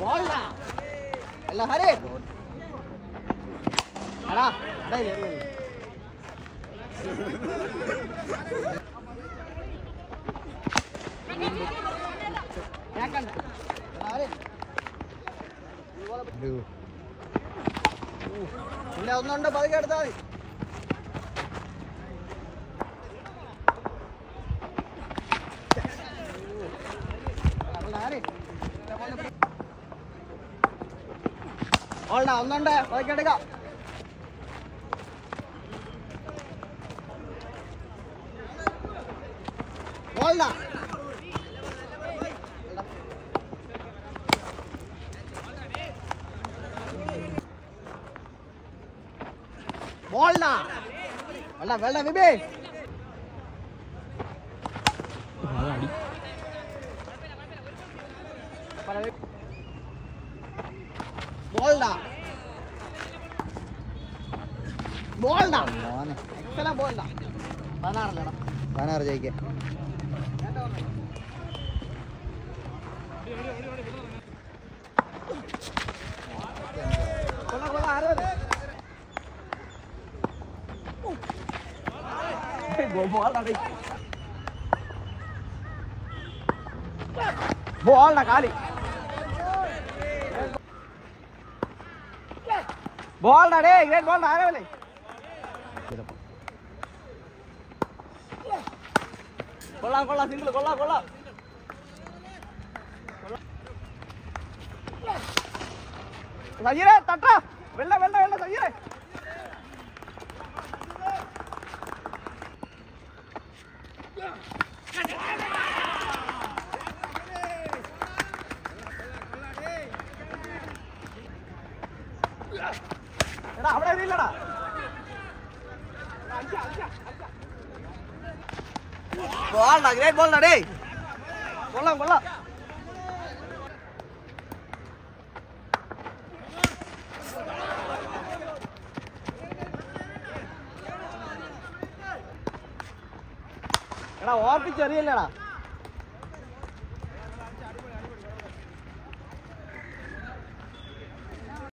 ബോൾഡാ അല്ല ഹരി എടാ ഇല്ല ഒന്നുണ്ട് പതുക്കെ എടുത്താൽ മതി ഓൾഡാ ഒന്നുണ്ട് പതുക്കെ എടുക്കാം ബോൾഡാ ബോൾഡാ വെള്ള വെള്ള വിബേ ബോൾഡാ ബോൾഡാ എക്സലന്റ് ബോൾഡാ 16 16 ജയിക്കാം ബോൾഡാ കാലി ബോൾഡാ ഡേ ഗ്രേറ്റ് ബോൾഡാ ആരവല്ലേ കൊള്ളാം കൊള്ളാം സിംഗിൾ കൊള്ളാം കൊള്ളാം സജീരേ തട്ട വെള്ള വെള്ള വെള്ള സജീരേ എടാ അവിടെ ഇല്ലടാ ബോൾഡാ ഗ്രേറ്റ് ബോൾഡാ ഡേ കൊള്ളാം കൊള്ളാം എടാ ഓർപ്പിച്ചെറിയല്ലേടാ